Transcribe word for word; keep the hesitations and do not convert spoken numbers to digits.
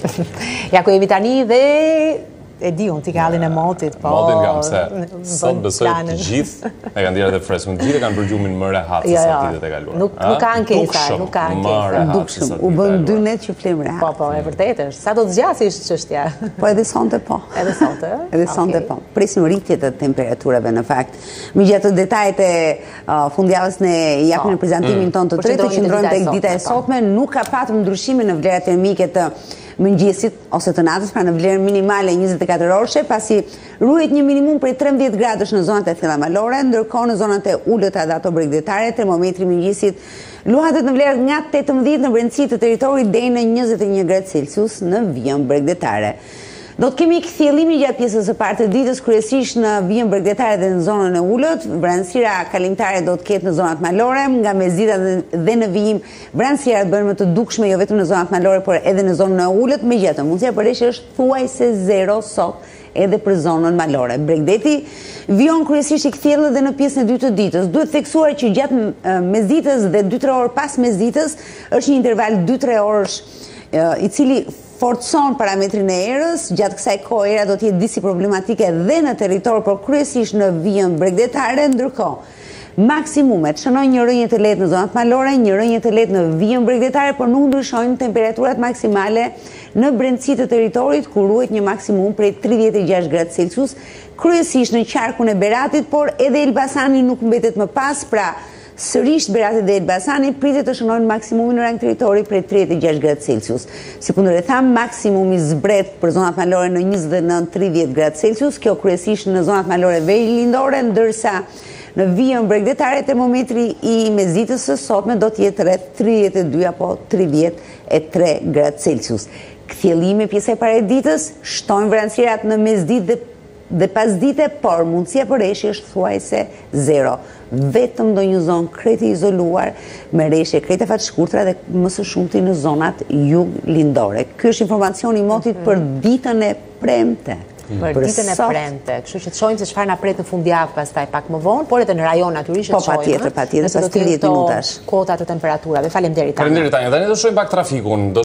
Ja, ku jemi tani dhe e di unë t'i ka hallin e motit, po... Motin kam se, sot besoj të gjithë e kanë dira dhe fresë, të gjithë e kanë përgjumin më rehat se sa ditët e kaluar. Nuk ka ankesa, nuk ka ankesa. Dukshëm, u bën dy net që flim rehat. Po, po, e vërtet është. Sa do të zgjasë ishtë çështja? Po edhe sonte po. Edhe sonte? Edhe sonte po. Presim rritje të temperaturave në fakt. Me gjatë detajet e fundjavës ne japim në prezantimin ton të tretë, qëndrojmë tek dita e sotme, nuk ka patur ndryshime në vlerat termike të mëngjesit ose të natës, pra në vlerën minimale njëzet e katër orëshe, pasi ruhet një minimum prej trembëdhjetë gradësh në zonat e fillamalore, ndërkohë në zonat e ulëta dhe ato bregdetare, termometri mëngjesit luhatet në vlerë nga tetëmbëdhjetë në brendësi të teritorit deri në njëzet e një gradë Celsius në vijën bregdetare. Do të kemi kthjellimi gjatë pjesës së parë të ditës, kryesisht në vijën bregdetare dhe në zonën e ulët. Vranësira kalimtare do të ketë në zonat malore, nga mezita dhe në vijim vranësirat bëhen më të dukshme jo vetëm në zonat malore, por edhe në zonën e ulët. Megjithatë, mundësia për reshje është thuajse zero sot edhe për zonën malore. Bregdeti vijon kryesisht i kthjellët dhe në pjesën e dytë të ditës. Duhet theksuar që gjatë mesditës dhe dy tre orë pas mesditës është një interval dy tre orësh i cili forcon parametrin e erës. Gjatë kësaj kohe era do të jetë disi problematike dhe në territor, por kryesisht në vijën bregdetare, ndërkohë maksimumet shënojnë një rënje të lehtë në zonat malore, një rënje të lehtë në vijën bregdetare, por nuk ndryshojnë temperaturat maksimale në brendësi të territorit, ku ruhet një maksimum prej tridhjetë e gjashtë gradë Celsius, kryesisht në qarkun e Beratit, por edhe Elbasani nuk mbetet më pas, pra sërish Berati dhe Elbasani pritet të shënojnë maksimumin në rang territori prej tridhjetë e gjashtë gradë Celsius. Si kundër e tham, maksimumi zbret për zonat malore në njëzet e nëntë tridhjetë gradë Celsius, kjo kryesisht në zonat malore verigjlindore, ndërsa në vijën bregdetare termometri i mesditës së sotme do të jetë rreth tridhjetë e dy apo tridhjetë e tre gradë Celsius. Kthjellimi pjesa e parë e ditës shtojnë vranësirat në mesditë dhe dhe pas dite, por mundësia për reshje është thuajse zero. Vetëm do një zonë kreti izoluar me reshje krete fat shkurtra dhe më së shumti në zonat jug lindore. Ky është informacioni i motit për ditën e premte. Për ditën e premte, kështu që të shohim se çfarë na pret në fundjavë pastaj pak më vonë, por edhe në rajon natyrisht po patjetër, patjetër, pas tridhjetë minutash. Kota të temperaturave. Faleminderit. Faleminderit Tanja. Tani do shohim pak trafikun.